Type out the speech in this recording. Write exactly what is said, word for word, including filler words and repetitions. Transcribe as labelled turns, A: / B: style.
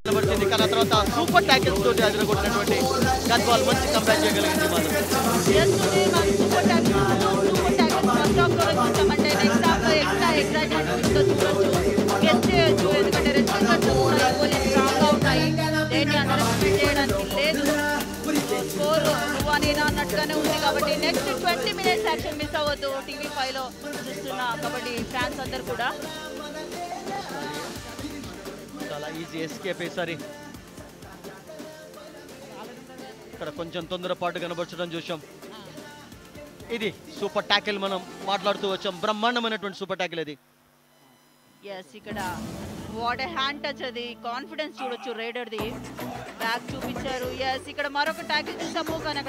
A: కనబడుతుంది కానీ తర్వాత సూపర్ ట్యాకిల్స్ తోటి అదరగొట్టినటువంటి గద్వాల్ మంచి కంబ్యాక్ చేయగలిగింది మాత్రం.
B: Super tackles super tackles first half లో చూసామంటే నెక్స్ట్ హాఫ్ లో ఎక్స్ట్రా ఎక్సైట్మెంట్ ఉంటుందో చూడొచ్చు, గెస్ట్ చేయొచ్చు. ఎందుకంటే రెస్ట్రిక్షన్స్ కూడా ఈక్వల్లీ స్ట్రాంగ్ గా ఉన్నాయి, దేన్ని అండర్ ఎస్టిమేట్ చేయడానికి లేదు. స్కోర్ నువ్వు నేనా అన్నట్టుగానే ఉంది కాబట్టి next twenty minutes action miss అవ్వద్దు. టీవీ ఫైవ్ లో చూస్తున్న కబడ్డీ ఫ్యాన్స్ అందరు కూడా
A: చాలా ఈజీ ఎస్కేప్. ఈసారి ఇక్కడ కొంచెం తొందరపాటు కనబరచడం చూసాం. ఇది సూపర్ ట్యాకిల్ మనం మాట్లాడుతూ వచ్చాం, బ్రహ్మాండమైనటువంటి సూపర్ ట్యాకిల్ ఇది.
B: ఎస్ ఇక్కడ వాట్ ఏ హ్యాండ్ టచ్, అది కాన్ఫిడెన్స్ చూడొచ్చు రైడర్ది. బ్యాక్ చూపించారు. ఎస్ ఇక్కడ మరొక ట్యాకిల్ చూసాము కానీ